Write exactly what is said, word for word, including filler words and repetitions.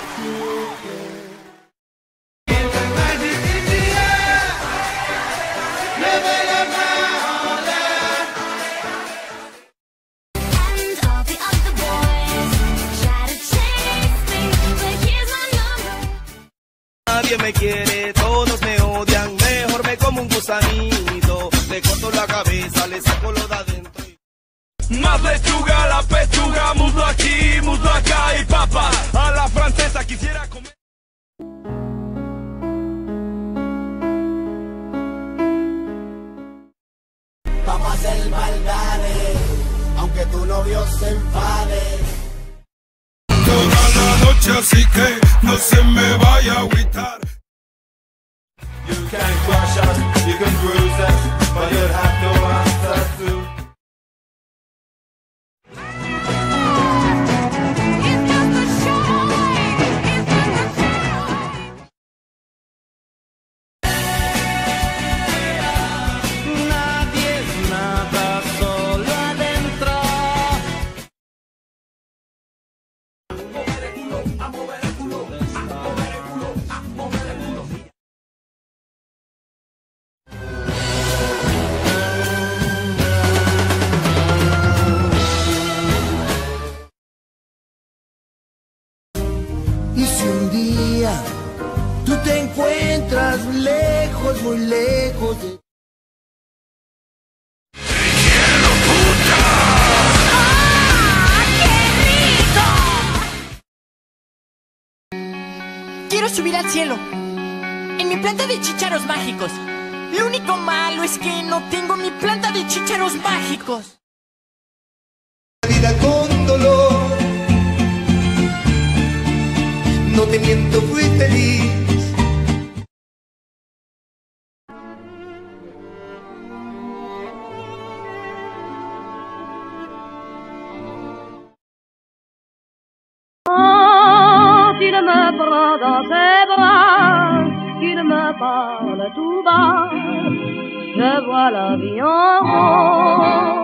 Nadie me quiere, todos me odian, mejor me como un gusanito, le corto la cabeza, le saco lo de adentro. Más lechuga, la pechuga, muslo aquí, muslo acá y papa, a la francesa quisiera comer. Vamos a hacer maldades, aunque tu novio se enfade. Toda la noche, así que no se me vaya a agüitar. You can crush us, you can bruise us, but you'll have to answer to. Nadie es nada, solo adentro. Y si un día tú te encuentras lejos, muy lejos de... Quiero subir al cielo, en mi planta de chícharos mágicos. Lo único malo es que no tengo mi planta de chícharos mágicos. Vida con dolor, no te miento, fui feliz. Qu'il me prend dans ses bras, qu'il me parle tout bas, je vois la vie en rose.